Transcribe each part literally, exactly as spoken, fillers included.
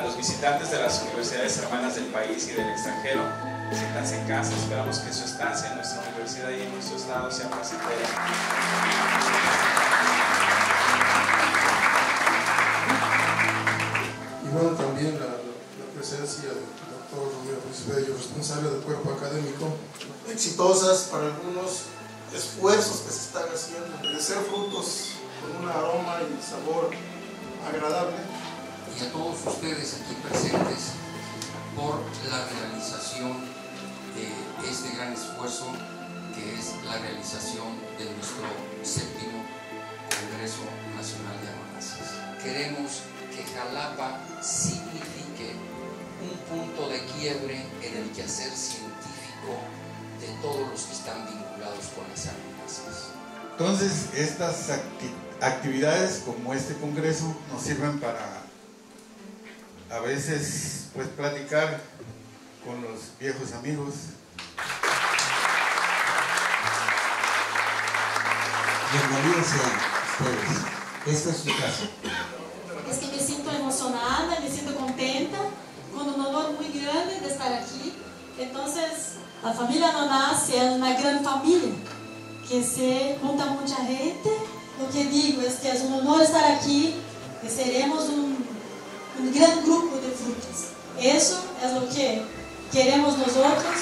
los visitantes de las universidades hermanas del país y del extranjero. Siéntanse en casa, esperamos que su estancia en nuestra universidad y en nuestro estado sea placentera. Y bueno, también la, la presencia del doctor Romero Ruiz Bello, responsable del cuerpo académico. Exitosas para algunos esfuerzos que se están haciendo, de ser frutos con un aroma y sabor agradable. Y a todos ustedes aquí presentes por la realización de este gran esfuerzo que es la realización de nuestro séptimo Congreso Nacional de Aronaceas. Queremos que Jalapa signifique un punto de quiebre en el quehacer científico de todos los que están vinculados con las aronaceas. Entonces, estas acti actividades como este congreso nos sirven para a veces pues platicar con los viejos amigos. Bienvenidos sean ustedes. Esta es su casa. Es que me siento emocionada, me siento contenta, con un honor muy grande de estar aquí. Entonces, la familia Aronaceas es una gran familia, que se junta mucha gente. Lo que digo es que es un honor estar aquí, que seremos un, un gran grupo de frutas. Eso es lo que queremos nosotros.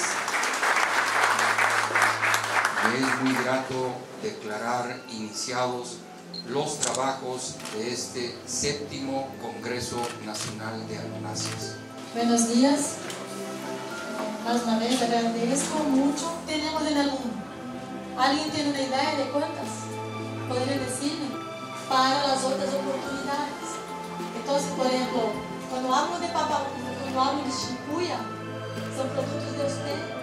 Me es muy grato declarar iniciados los trabajos de este séptimo Congreso Nacional de Aronaceas. Buenos días. Más una vez agradezco mucho. Tenemos en el mundo. ¿Alguien tiene una idea de cuántas? ¿Podría decirme? Para las otras oportunidades. Entonces, por ejemplo, cuando hablo de papa, cuando hablo de chipuya, son productos de usted.